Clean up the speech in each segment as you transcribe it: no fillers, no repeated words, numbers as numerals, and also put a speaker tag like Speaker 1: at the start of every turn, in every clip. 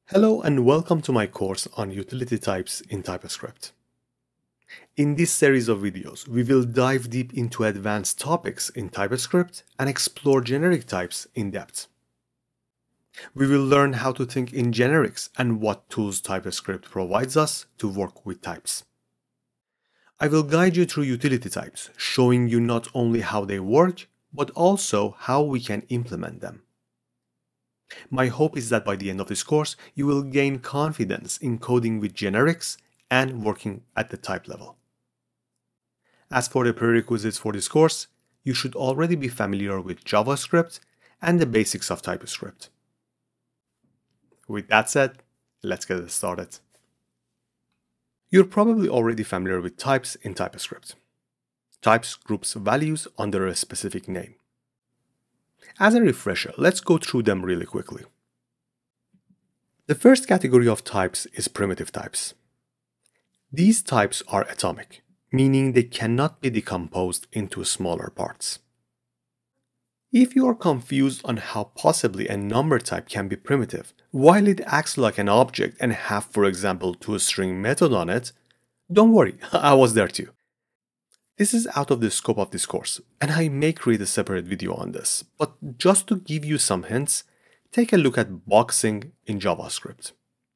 Speaker 1: Hello and welcome to my course on utility types in TypeScript. In this series of videos, we will dive deep into advanced topics in TypeScript and explore generic types in depth. We will learn how to think in generics and what tools TypeScript provides us to work with types. I will guide you through utility types, showing you not only how they work, but also how we can implement them. My hope is that by the end of this course, you will gain confidence in coding with generics and working at the type level. As for the prerequisites for this course, you should already be familiar with JavaScript and the basics of TypeScript. With that said, let's get started. You're probably already familiar with types in TypeScript. Types groups values under a specific name. As a refresher, let's go through them really quickly. The first category of types is primitive types. These types are atomic, meaning they cannot be decomposed into smaller parts. If you are confused on how possibly a number type can be primitive, while it acts like an object and have, for example, toString method on it, don't worry, I was there too. This is out of the scope of this course, and I may create a separate video on this, but just to give you some hints, take a look at boxing in JavaScript.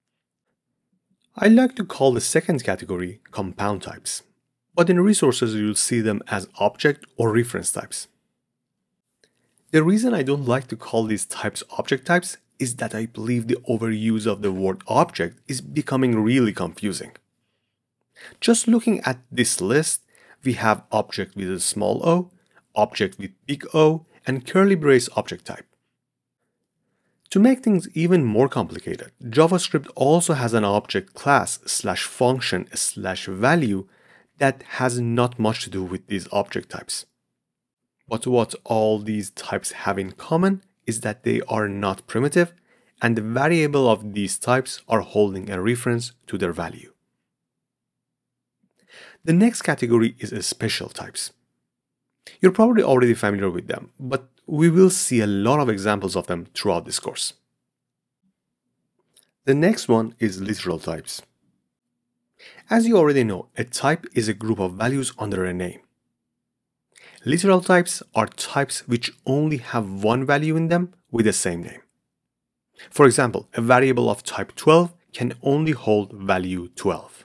Speaker 1: I like to call the second category compound types, but in resources you'll see them as object or reference types. The reason I don't like to call these types object types is that I believe the overuse of the word object is becoming really confusing. Just looking at this list, we have object with a small o, object with big O, and curly brace object type. To make things even more complicated, JavaScript also has an object class /function/value that has not much to do with these object types. But what all these types have in common is that they are not primitive, and the variable of these types are holding a reference to their value. The next category is special types. You're probably already familiar with them, but we will see a lot of examples of them throughout this course. The next one is literal types. As you already know, a type is a group of values under a name. Literal types are types which only have one value in them with the same name. For example, a variable of type 12 can only hold value 12.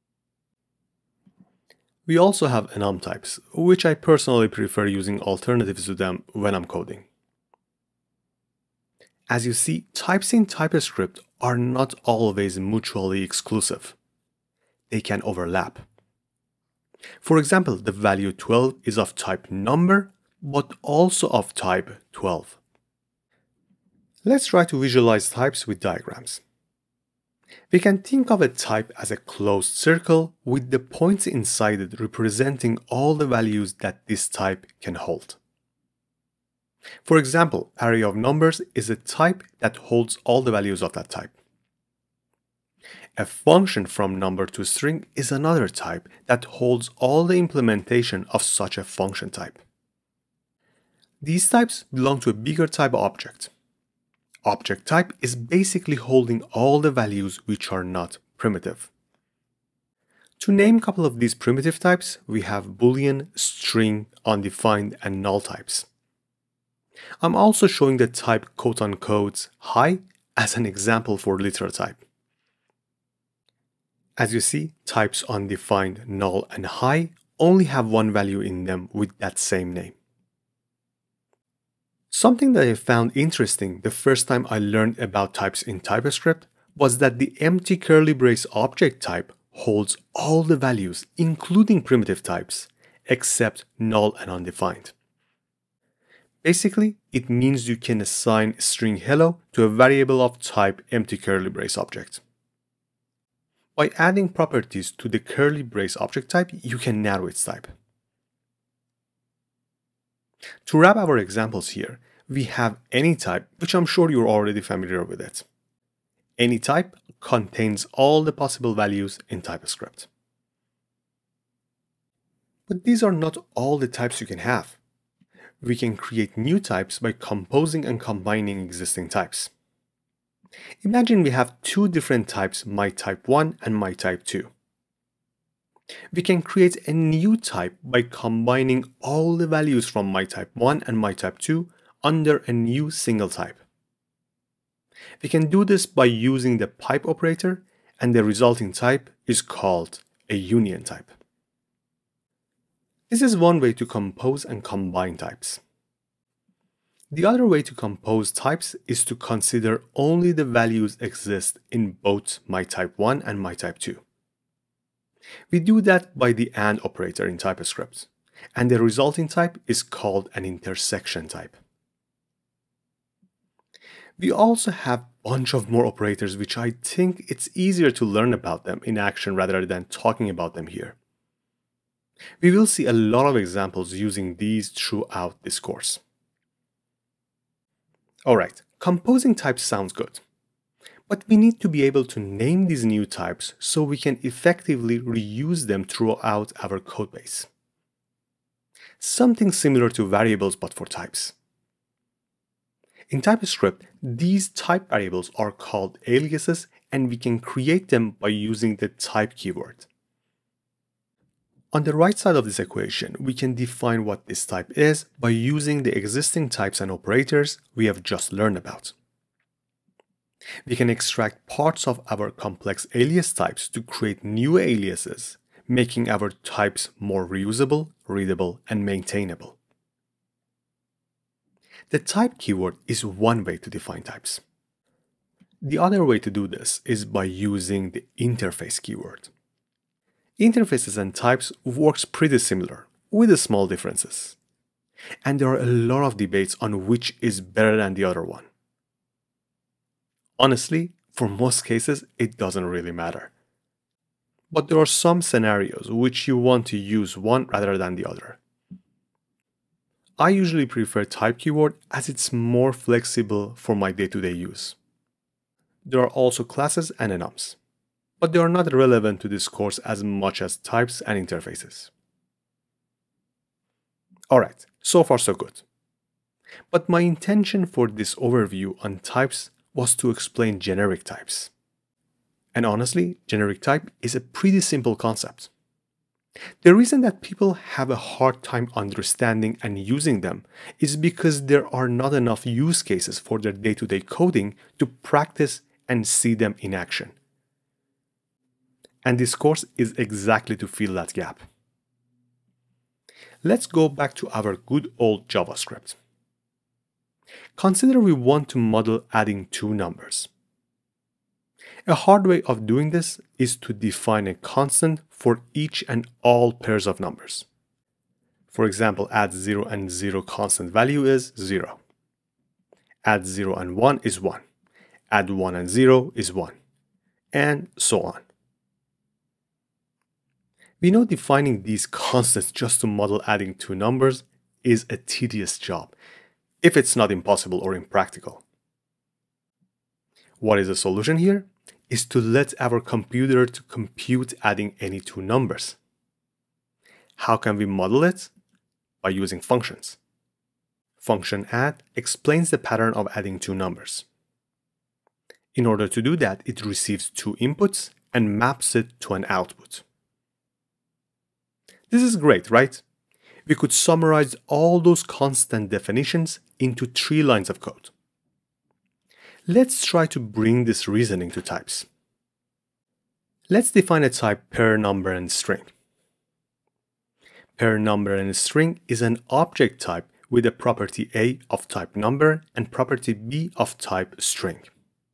Speaker 1: We also have Enum types, which I personally prefer using alternatives to them when I'm coding. As you see, types in TypeScript are not always mutually exclusive. They can overlap. For example, the value 12 is of type number, but also of type 12. Let's try to visualize types with diagrams. We can think of a type as a closed circle with the points inside it representing all the values that this type can hold. For example, array of numbers is a type that holds all the values of that type. A function from number to string is another type that holds all the implementation of such a function type. These types belong to a bigger type object. Object type is basically holding all the values which are not primitive. To name a couple of these primitive types, we have Boolean, string, undefined, and null types. I'm also showing the type quote-unquote high as an example for literal type. As you see, types undefined, null, and high only have one value in them with that same name. Something that I found interesting the first time I learned about types in TypeScript was that the empty curly brace object type holds all the values, including primitive types, except null and undefined. Basically, it means you can assign string hello to a variable of type empty curly brace object. By adding properties to the curly brace object type, you can narrow its type. To wrap our examples here, we have any type, which I'm sure you're already familiar with it. Any type contains all the possible values in TypeScript. But these are not all the types you can have. We can create new types by composing and combining existing types. Imagine we have two different types, myType1 and myType2. We can create a new type by combining all the values from myType1 and myType2 under a new single type. We can do this by using the pipe operator, and the resulting type is called a union type. This is one way to compose and combine types. The other way to compose types is to consider only the values exist in both myType1 and myType2. We do that by the AND operator in TypeScript, and the resulting type is called an intersection type. We also have a bunch of more operators which I think it's easier to learn about them in action rather than talking about them here. We will see a lot of examples using these throughout this course. Alright, composing types sounds good, but we need to be able to name these new types so we can effectively reuse them throughout our codebase. Something similar to variables but for types. In TypeScript, these type variables are called aliases, and we can create them by using the type keyword. On the right side of this equation, we can define what this type is by using the existing types and operators we have just learned about. We can extract parts of our complex alias types to create new aliases, making our types more reusable, readable, and maintainable. The type keyword is one way to define types. The other way to do this is by using the interface keyword. Interfaces and types works pretty similar, with small differences. And there are a lot of debates on which is better than the other one. Honestly, for most cases, it doesn't really matter. But there are some scenarios which you want to use one rather than the other. I usually prefer type keyword as it's more flexible for my day-to-day use. There are also classes and enums, but they are not relevant to this course as much as types and interfaces. Alright, so far so good. But my intention for this overview on types was to explain generic types. And honestly, generic type is a pretty simple concept. The reason that people have a hard time understanding and using them is because there are not enough use cases for their day-to-day coding to practice and see them in action. And this course is exactly to fill that gap. Let's go back to our good old JavaScript. Consider we want to model adding two numbers. A hard way of doing this is to define a constant for each and all pairs of numbers. For example, add 0 and 0 constant value is 0. Add 0 and 1 is 1. Add 1 and 0 is 1. And so on. We know defining these constants just to model adding two numbers is a tedious job, if it's not impossible or impractical. What is the solution here? Is to let our computer to compute adding any two numbers. How can we model it? By using functions. Function add explains the pattern of adding two numbers. In order to do that, it receives two inputs and maps it to an output. This is great, right? We could summarize all those constant definitions into 3 lines of code. Let's try to bring this reasoning to types. Let's define a type pair, number, and string. Pair, number, and string is an object type with a property A of type number and property B of type string.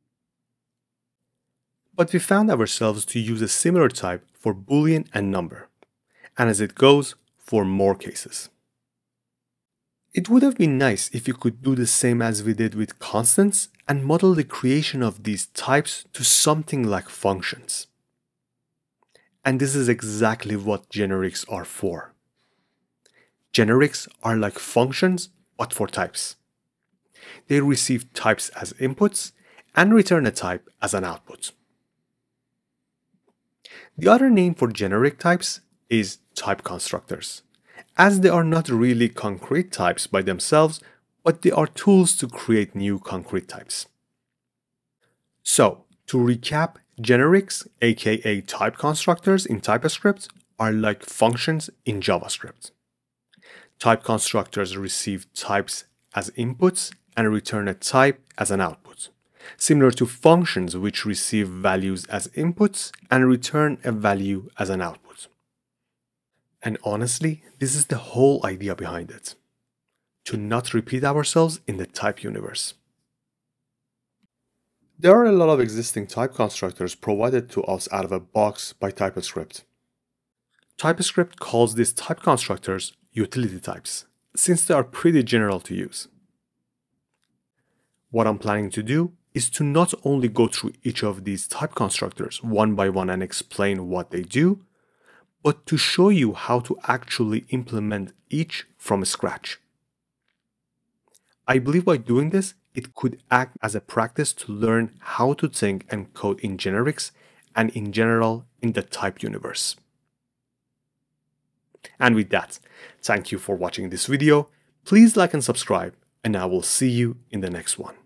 Speaker 1: But we found ourselves to use a similar type for Boolean and number, and as it goes, for more cases. It would have been nice if you could do the same as we did with constants and model the creation of these types to something like functions. And this is exactly what generics are for. Generics are like functions, but for types. They receive types as inputs and return a type as an output. The other name for generic types is type constructors, as they are not really concrete types by themselves, but they are tools to create new concrete types. So, to recap, generics, aka type constructors in TypeScript, are like functions in JavaScript. Type constructors receive types as inputs and return a type as an output, similar to functions which receive values as inputs and return a value as an output. And honestly, this is the whole idea behind it, to not repeat ourselves in the type universe. There are a lot of existing type constructors provided to us out of a box by TypeScript. TypeScript calls these type constructors utility types, since they are pretty general to use. What I'm planning to do is to not only go through each of these type constructors one by one and explain what they do, but to show you how to actually implement each from scratch. I believe by doing this, it could act as a practice to learn how to think and code in generics and in general in the type universe. And with that, thank you for watching this video. Please like and subscribe, and I will see you in the next one.